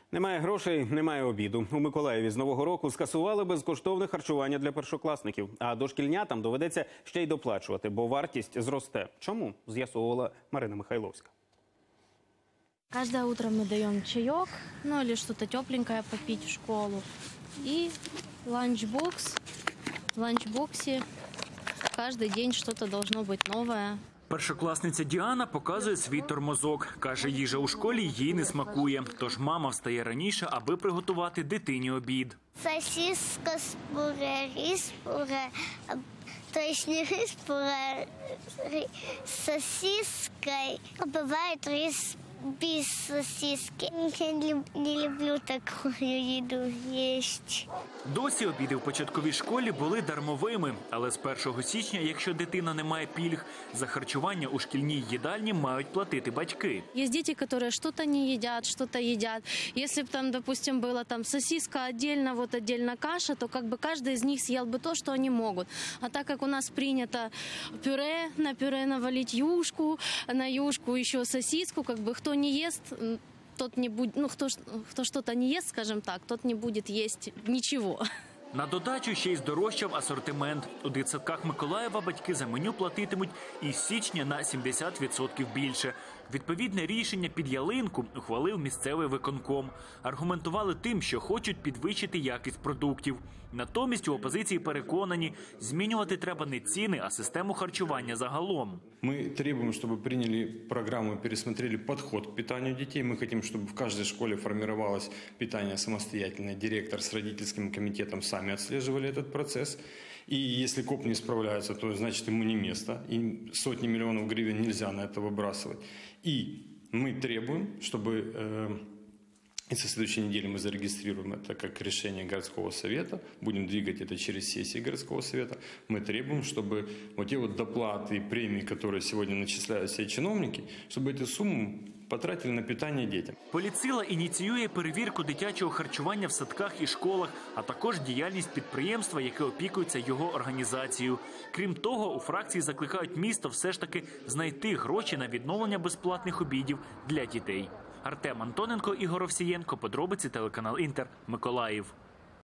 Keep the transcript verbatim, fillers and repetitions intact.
Немає грошей, немає обіду. У Миколаєві з Нового року скасували безкоштовне харчування для першокласників. А дошкільнятам доведеться ще й доплачувати, бо вартість зросте. Чому? З'ясовувала Марина Михайловська. Каждое утро мы даем чаек, ну или что-то тепленькое попить в школу. И ланчбокс. В ланчбоксе каждый день что-то должно быть новое. Першокласниця Діана показує свій тормозок. Каже, їжа у школі їй не смакує. Тож мама встає раніше, аби приготувати дитині обід. Сосиска с пюре, рис пюре, то есть не рис пюре, с сосиской. Бывает рис без сосиски. Я не люблю такую еду есть. Досі обіди в початковій школі були дармовими. Але з першого січня, якщо дитина не має пільг, за харчування у шкільній їдальні мають платити батьки. Есть дети, которые что-то не едят, что-то едят. Если бы там, допустим, была там сосиска отдельно, вот отдельно каша, то как бы каждый из них съел бы то, что они могут. А так как у нас принято пюре, на пюре навалить юшку, на юшку еще сосиску, как бы кто не ест, тот не будет, ну кто, кто что-то не ест, скажем так, тот не будет есть ничего. На додачу ще й здорожчав асортимент. У дитсадках Миколаєва батьки за меню платитимуть із січня на сімдесят відсотків більше. Відповідне рішення під ялинку ухвалив місцевий виконком. Аргументували тим, що хочуть підвищити якість продуктів. Натомість у опозиції переконані, змінювати треба не ціни, а систему харчування загалом. Мы требуем, чтобы приняли программу и пересмотрели подход к питанию детей. Мы хотим, чтобы в каждой школе формировалось питание самостоятельное. Директор с родительским комитетом сами отслеживали этот процесс. И если КОП не справляется, то значит ему не место. И сотни миллионов гривен нельзя на это выбрасывать. И мы требуем, чтобы... Э, И со следующей недели мы зарегистрируем это как решение городского совета, будем двигать это через сессии городского совета. Мы требуем, чтобы вот те вот доплаты и премии, которые сегодня начисляют все чиновники, чтобы эту сумму потратили на питання дітям. Поліціла ініціює перевірку дитячого харчування в садках і школах, а також діяльність підприємства, яке опікується його організацією. Крім того, у фракції закликають місто все ж таки знайти гроші на відновлення безплатних обідів для дітей. Артем Антоненко, Ігор Овсієнко, подробиці, телеканал Інтер, Миколаїв.